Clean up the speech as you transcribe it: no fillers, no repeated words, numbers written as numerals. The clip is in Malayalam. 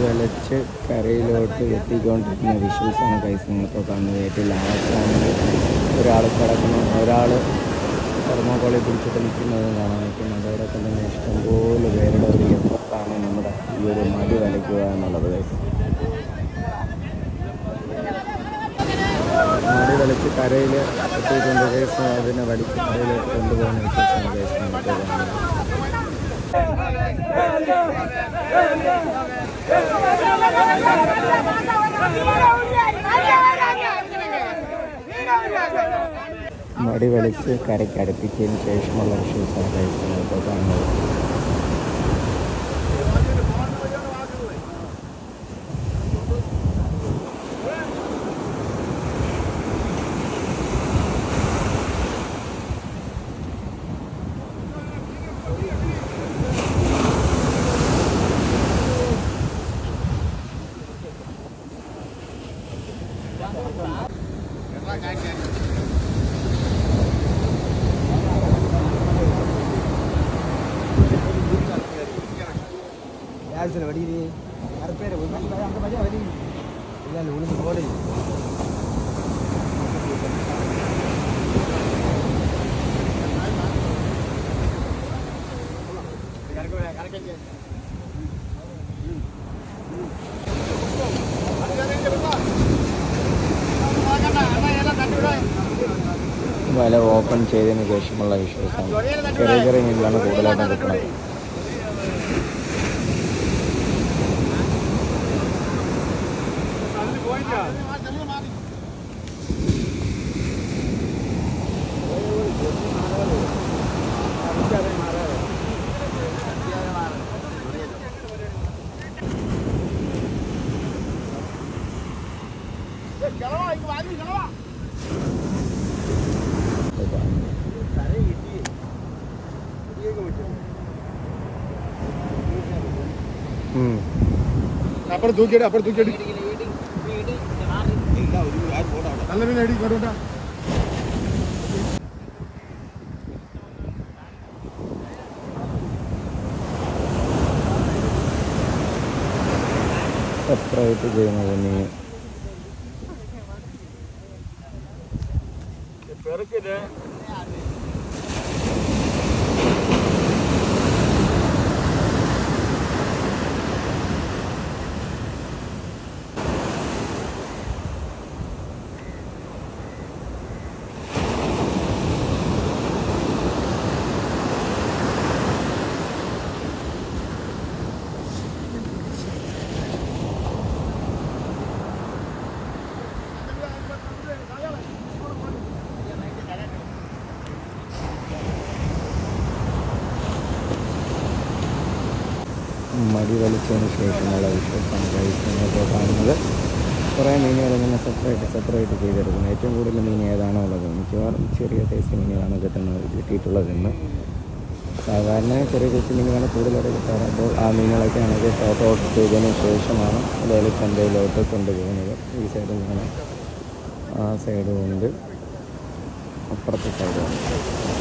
വലിച്ച് കരയിലോട്ട് എത്തിക്കൊണ്ടിരിക്കുന്ന വിഷ്വൽസാണ് ഗൈസ് നിങ്ങളിപ്പോൾ കാണുന്നത്. ഏറ്റവും ലാസ്റ്റാണ് ഒരാൾ കിടക്കുന്നു, ഒരാൾ തെർമോക്കോളിൽ പിടിച്ചിട്ട് നിൽക്കുന്നതും കാണാൻ നിൽക്കുന്നത്. അതോടൊപ്പം തന്നെ ഇഷ്ടംപോലെ പേരുടെ ഒരു എഫർട്ടാണ് നമ്മുടെ ഈ ഒരു മടി വലിക്കുക എന്നുള്ളത് ഗൈസ്. മടി വലിച്ച് കരയിൽ എത്തിക്കൊണ്ട് ഗൈസ് അതിനെ വലിച്ച് കരയിലോട്ട് കൊണ്ടുപോകുന്ന വിശേഷമാണ് ഗൈസ് നമുക്ക് കാണുന്നത്. മടി വലിച്ച് കരയ്ക്ക് അടുപ്പിച്ചതിന് ശേഷമുള്ള വിഷ്വൽസാണ് ഗൈസ് നമ്മളിപ്പോൾ കാണുന്നത്. വല ഓപ്പൺ ചെയ്തതിന് ശേഷമുള്ള വിഷ്വൽസാണ്. ചെറിയ ചെറിയ മീനിലാണ് കൂടുതലായിട്ടും കിട്ടുന്നത്. അപ്പുറം തൂക്കിയിട്ട് നല്ല മീൻ അടി കൊണ്ടുണ്ടാ. സെപ്പറേറ്റ് ചെയ്യുന്നത് മീൻ മടി വലിച്ചതിന് ശേഷമുള്ള വിഷ്വൽസാണ് കഴിക്കുന്നതൊക്കെ കാണുന്നത്. കുറേ മീനുകൾ ഇങ്ങനെ സെപ്പറേറ്റ് ചെയ്തെടുക്കുന്നത്. ഏറ്റവും കൂടുതൽ മീൻ ഏതാണോ ഉള്ളത് മിക്കവാറും ചെറിയ സൈസ് മീനുകളാണ് കിട്ടിയിട്ടുള്ളതെന്ന്. സാധാരണ ചെറിയ സൈസ് മീനുകളാണ് കൂടുതലായിട്ട് കിട്ടാറ്. അപ്പോൾ ആ മീനുകളൊക്കെ ആണെങ്കിൽ ഷോർട്ട് ഔട്ട് ചെയ്തതിന് ശേഷമാണ് വേലിച്ചന്തയിലോട്ട് കൊണ്ടുപോകുന്നത്. ഈ സൈഡിൽ കാണാം, ആ സൈഡും ഉണ്ട്, അപ്പുറത്തെ സൈഡും ഉണ്ട്.